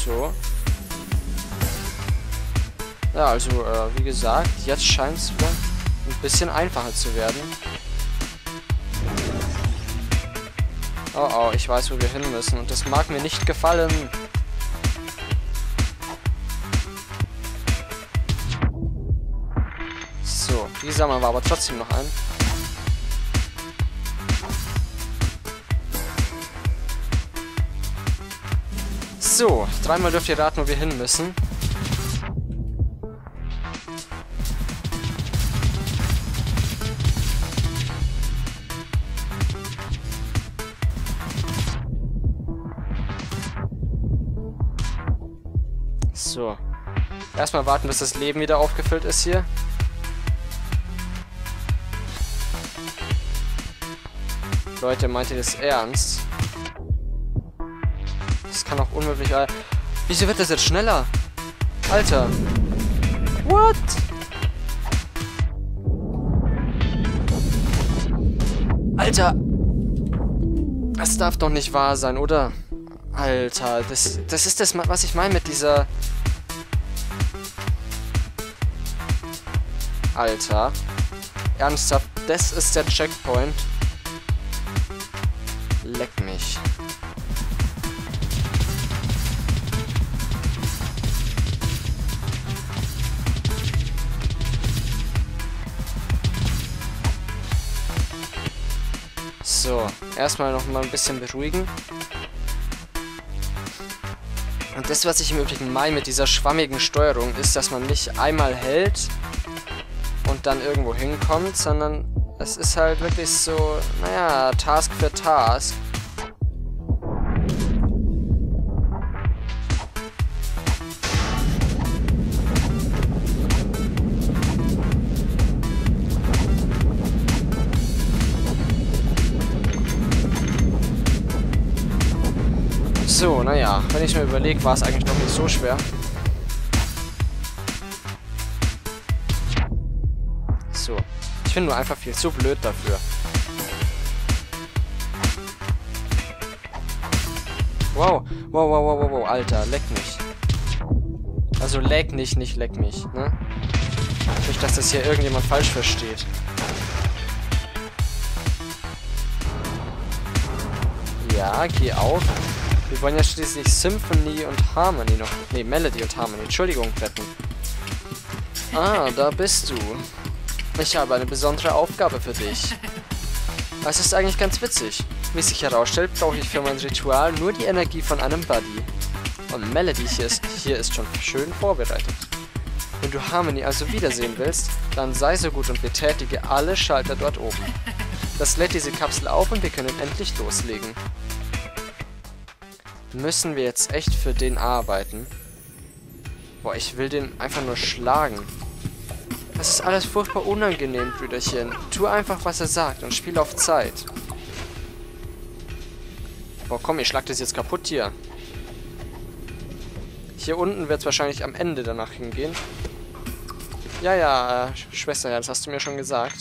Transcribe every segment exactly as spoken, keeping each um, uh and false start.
So. Ja, also, äh, wie gesagt, jetzt scheint es wieder ein bisschen einfacher zu werden. Oh, oh, ich weiß, wo wir hin müssen. Und das mag mir nicht gefallen. So, die sammeln wir aber trotzdem noch ein. So, dreimal dürft ihr raten, wo wir hin müssen. So. Erstmal warten, bis das Leben wieder aufgefüllt ist hier. Leute, meint ihr das ernst? Das kann auch unmöglich... Äh, wieso wird das jetzt schneller? Alter. What? Alter. Das darf doch nicht wahr sein, oder? Alter, das, das ist das, was ich meine mit dieser... Alter. Ernsthaft, das ist der Checkpoint. Leck mich. So, erstmal noch mal ein bisschen beruhigen. Und das, was ich im Übrigen meine mit dieser schwammigen Steuerung, ist, dass man nicht einmal hält und dann irgendwo hinkommt, sondern es ist halt wirklich so, naja, Task für Task. So, naja, wenn ich mir überlege, war es eigentlich noch nicht so schwer. So, ich bin nur einfach viel zu blöd dafür. Wow, wow, wow, wow, wow, wow, Alter, leck mich. Also leck nicht, nicht leck mich, ne? Nicht, dass das hier irgendjemand falsch versteht. Ja, geh auf. Wir wollen ja schließlich Symphony und Harmony noch... Ne, Melody und Harmony, Entschuldigung, retten. Ah, da bist du. Ich habe eine besondere Aufgabe für dich. Es ist eigentlich ganz witzig. Wie sich herausstellt, brauche ich für mein Ritual nur die Energie von einem Buddy. Und Melody hier ist, hier ist schon schön vorbereitet. Wenn du Harmony also wiedersehen willst, dann sei so gut und betätige alle Schalter dort oben. Das lädt diese Kapsel auf und wir können endlich loslegen. Müssen wir jetzt echt für den arbeiten? Boah, ich will den einfach nur schlagen. Das ist alles furchtbar unangenehm, Brüderchen. Tu einfach, was er sagt und spiel auf Zeit. Boah, komm, ich schlag das jetzt kaputt hier. Hier unten wird es wahrscheinlich am Ende danach hingehen. Ja, ja, äh, Schwester, ja, das hast du mir schon gesagt.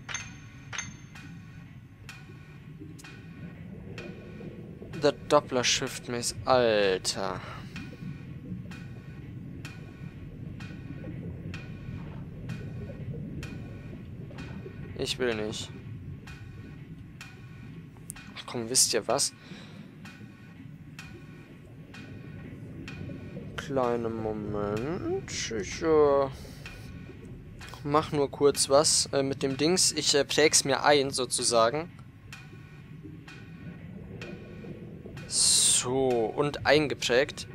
Der Doppler Shift Maze. Alter. Ich will nicht. Ach komm, wisst ihr was? Kleinen Moment. Ich äh, mach nur kurz was äh, mit dem Dings. Ich äh, präg's mir ein, sozusagen. So, und eingeprägt.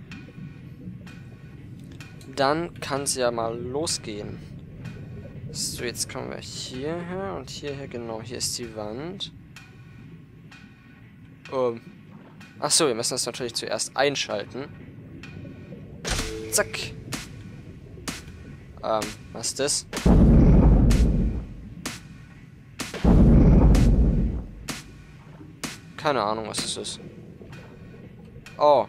Dann kann es ja mal losgehen. So, jetzt kommen wir hierher und hierher, genau, hier ist die Wand. Oh. Achso, wir müssen das natürlich zuerst einschalten. Zack. Ähm, was ist das? Keine Ahnung, was das ist. Oh.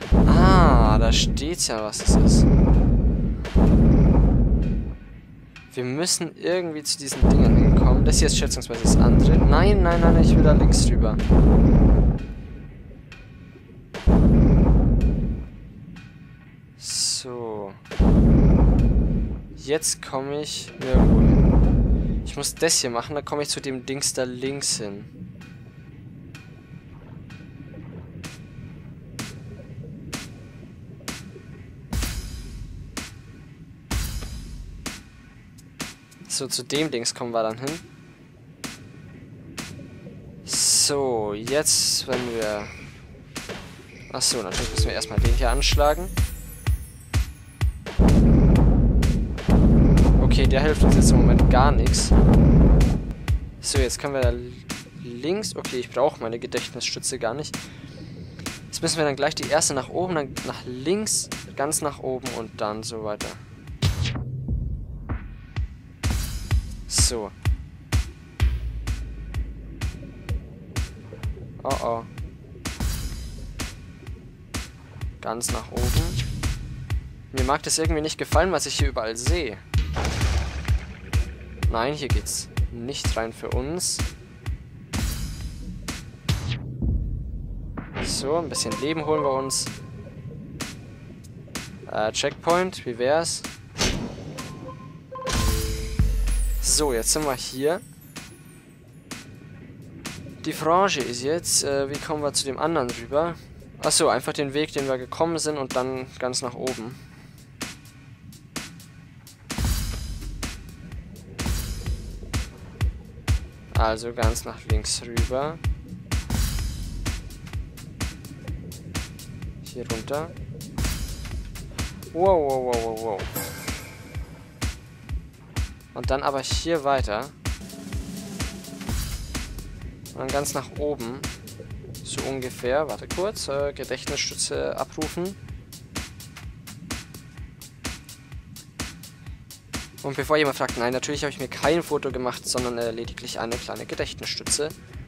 Ah, da steht ja, was es ist. Wir müssen irgendwie zu diesen Dingen hinkommen. Das hier ist schätzungsweise das andere. Nein, nein, nein, ich will da links rüber. So. Jetzt komme ich nirgendwo hin. Ich muss das hier machen, dann komme ich zu dem Dings da links hin. So, zu dem Dings kommen wir dann hin. So, jetzt, wenn wir... Achso, natürlich müssen wir erstmal den hier anschlagen. Okay, der hilft uns jetzt im Moment gar nichts. So, jetzt können wir da links... Okay, ich brauche meine Gedächtnisstütze gar nicht. Jetzt müssen wir dann gleich die erste nach oben, dann nach links, ganz nach oben und dann so weiter. So. Oh oh. Ganz nach oben. Mir mag das irgendwie nicht gefallen, was ich hier überall sehe. Nein, hier geht's nicht rein für uns. So, ein bisschen Leben holen wir uns. Äh, Checkpoint, wie wär's? So, jetzt sind wir hier. Die Frage ist jetzt, äh, wie kommen wir zu dem anderen rüber? Achso, einfach den Weg, den wir gekommen sind und dann ganz nach oben. Also ganz nach links rüber. Hier runter. Wow, wow, wow, wow, wow. Und dann aber hier weiter. Und dann ganz nach oben. So ungefähr. Warte kurz. Äh, Gedächtnisstütze abrufen. Und bevor jemand fragt, nein, natürlich habe ich mir kein Foto gemacht, sondern äh, lediglich eine kleine Gedächtnisstütze.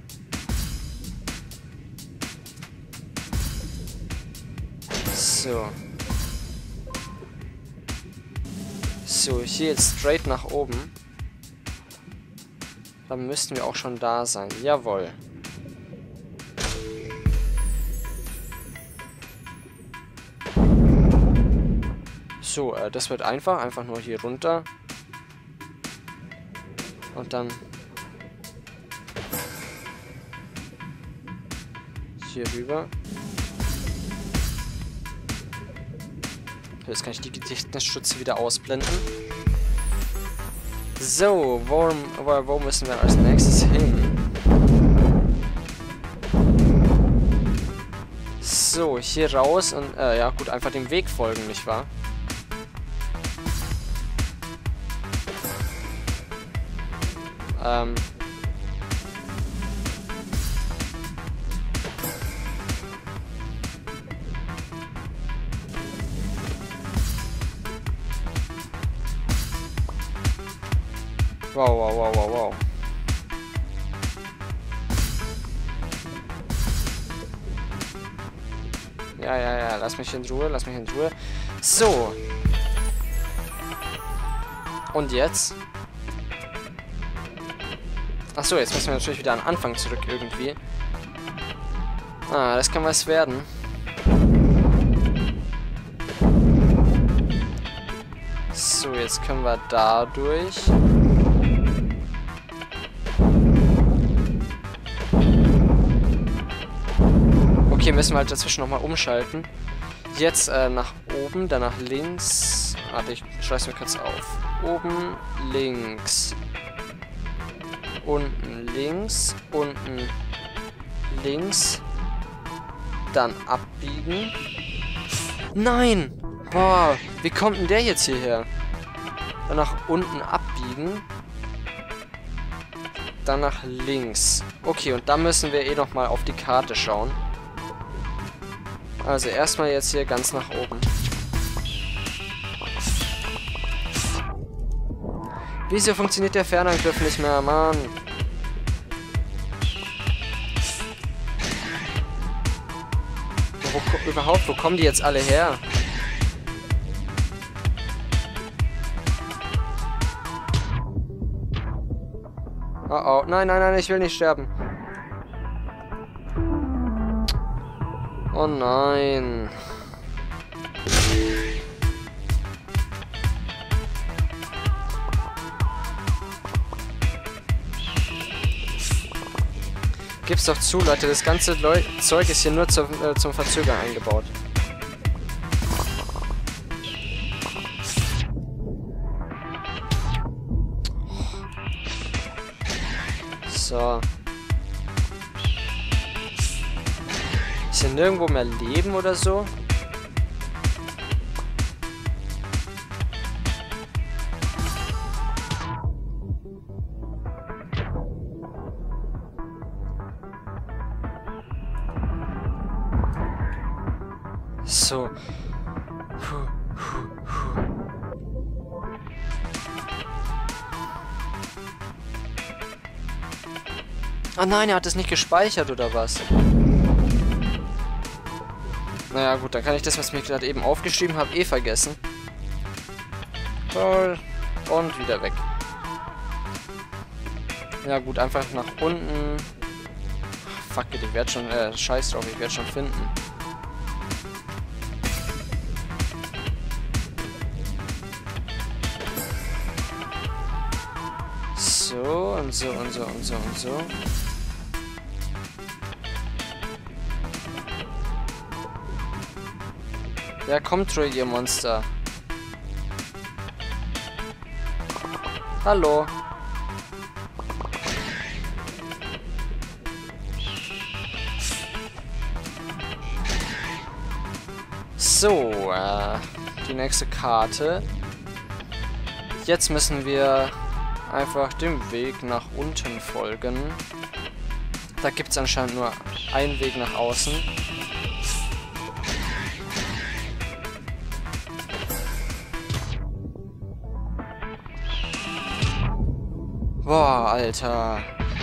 So. So, hier jetzt straight nach oben. Dann müssten wir auch schon da sein. Jawohl. So, äh, das wird einfach. Einfach nur hier runter. Und dann hier rüber. Jetzt kann ich die Gedächtnisstütze wieder ausblenden. So, wo, wo, wo müssen wir als nächstes hin? So, hier raus und, äh, ja gut, einfach dem Weg folgen, nicht wahr? Ähm... Wow, wow, wow, wow, wow. Ja, ja, ja, lass mich in Ruhe, lass mich in Ruhe. So. Und jetzt? Achso, jetzt müssen wir natürlich wieder an den Anfang zurück irgendwie. Ah, das kann was werden. So, jetzt können wir da durch. Okay, müssen wir halt dazwischen nochmal umschalten. Jetzt äh, nach oben, dann nach links. Warte, ich schreibe mir kurz auf. Oben, links. Unten, links. Unten, links. Dann abbiegen. Nein! Boah, wie kommt denn der jetzt hierher? Dann nach unten abbiegen. Dann nach links. Okay, und dann müssen wir eh nochmal auf die Karte schauen. Also erstmal jetzt hier ganz nach oben. Wieso funktioniert der Fernangriff nicht mehr, Mann? Wo, wo, überhaupt, wo kommen die jetzt alle her? Oh oh. Nein, nein, nein, ich will nicht sterben. Oh nein. Gib's doch zu, Leute. Das ganze Leu Zeug ist hier nur zum, äh, zum Verzögern eingebaut. So. Ist hier nirgendwo mehr Leben oder so? So. Puh, puh, puh. Ah nein, er hat es nicht gespeichert, oder was? Naja gut, dann kann ich das, was ich mir gerade eben aufgeschrieben habe, eh vergessen. Toll. Und wieder weg. Ja gut, einfach nach unten. Fuck it, ich werde schon, äh, scheiß drauf, ich werde schon finden. So und so und so und so und so. Ja, kommt ruhig, ihr Monster. Hallo. So, äh, die nächste Karte. Jetzt müssen wir einfach dem Weg nach unten folgen. Da gibt es anscheinend nur einen Weg nach außen. Boah, Alter.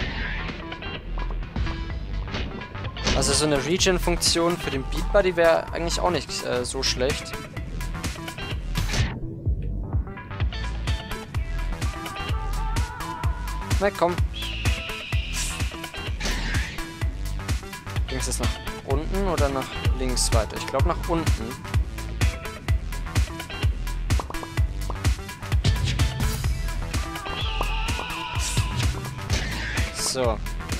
Also so eine Regen-Funktion für den Beat Buddy wäre eigentlich auch nicht äh, so schlecht. Na komm. Ging es jetzt nach unten oder nach links weiter? Ich glaube nach unten. So.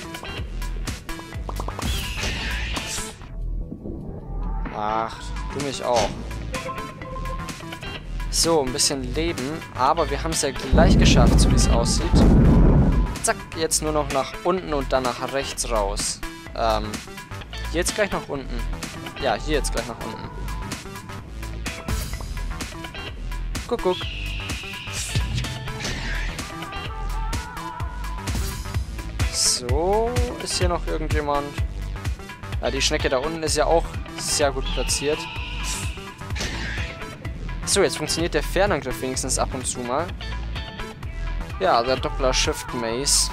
Ach, du mich auch. So, ein bisschen Leben, aber wir haben es ja gleich geschafft, so wie es aussieht. Zack, jetzt nur noch nach unten und dann nach rechts raus. Ähm, hier jetzt gleich nach unten. Ja, hier jetzt gleich nach unten. Guck, guck. So, ist hier noch irgendjemand? Ja, die Schnecke da unten ist ja auch sehr gut platziert. So, jetzt funktioniert der Fernangriff wenigstens ab und zu mal. Ja, der Doppler-Shift-Maze.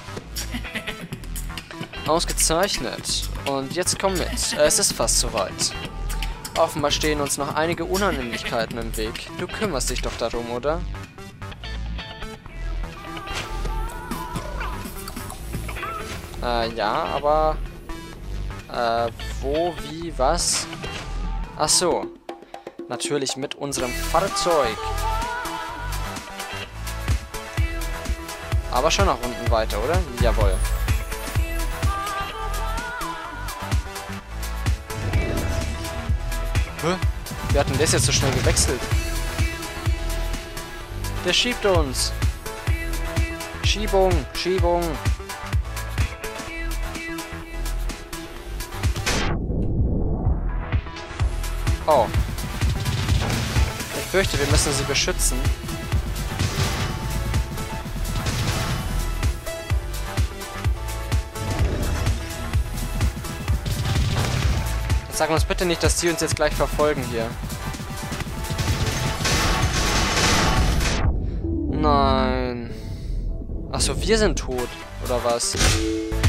Ausgezeichnet. Und jetzt komm mit. Es ist fast soweit. Offenbar stehen uns noch einige Unannehmlichkeiten im Weg. Du kümmerst dich doch darum, oder? Äh, ja, aber... Äh, wo, wie, was? Ach so. Natürlich mit unserem Fahrzeug. Aber schon nach unten weiter, oder? Jawohl. Hä? Wir hatten das jetzt so schnell gewechselt. Der schiebt uns. Schiebung, Schiebung. Oh. Ich fürchte, wir müssen sie beschützen. Sag uns bitte nicht, dass die uns jetzt gleich verfolgen hier. Nein. Achso, wir sind tot. Oder was?